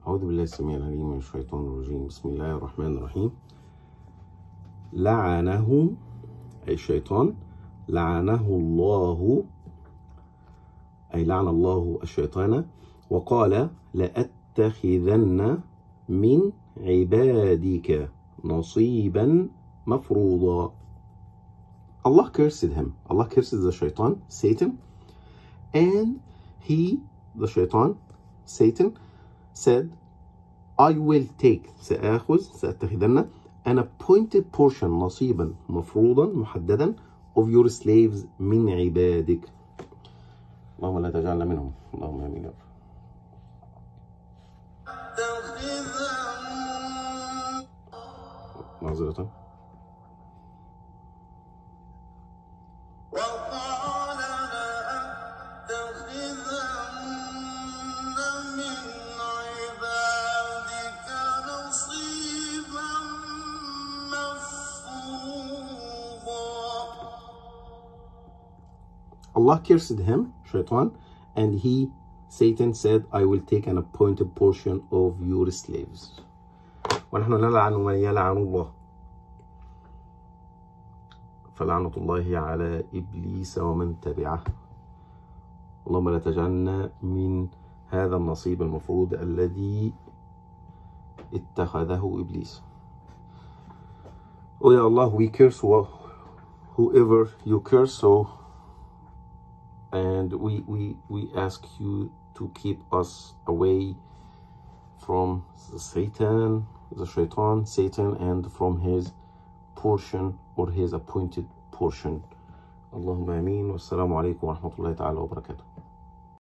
أعوذ بالله السميع العليم من الشيطان الرجيم. بسم الله الرحمن الرحيم. لعنه أي الشيطان، لعنه الله أي لعن الله الشيطان، وقال لأتخذن من عبادك نصيبا مفروضا. Allah cursed him. Allah curses the shaitan, Satan, and he, the shaitan, Satan, said, I will take, سأتخذن, an appointed portion, نصيبا مفروضا محددا, of your slaves من عبادك. اللهم لا تجعلنا منهم. اللهم آمين. معذرة. Allah cursed him, shaitan, and he, Satan, said, I will take an appointed portion of your slaves. ونحن نلعن من يلعن الله، فلعنة الله على إبليس ومن تبعه. اللهم لا تجعلنا من هذا النصيب المفروض الذي اتخذه إبليس. Oh ya Allah, we curse whoever you curse, so and we ask you to keep us away from Satan, the shaitan, Satan, and from his portion or his appointed portion. Allahumma ameen. Wassalamu alaikum wa rahmatullahi ta'ala wa barakatuh.